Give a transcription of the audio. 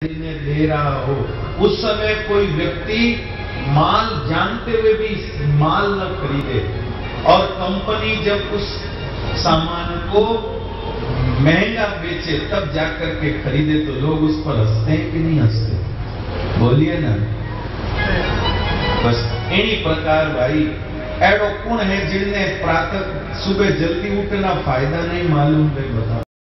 ने दे रहा हो, उस समय कोई व्यक्ति माल जानते हुए भी माल न खरीदे, और कंपनी जब उस सामान को महंगा बेचे तब जाकर के खरीदे तो लोग उस पर हंसते हैं कि नहीं हंसते? बोलिए ना। बस इन्हीं प्रकार भाई एडो कौन है जिनने प्रातः सुबह जल्दी उठना फायदा नहीं मालूम है, बताओ।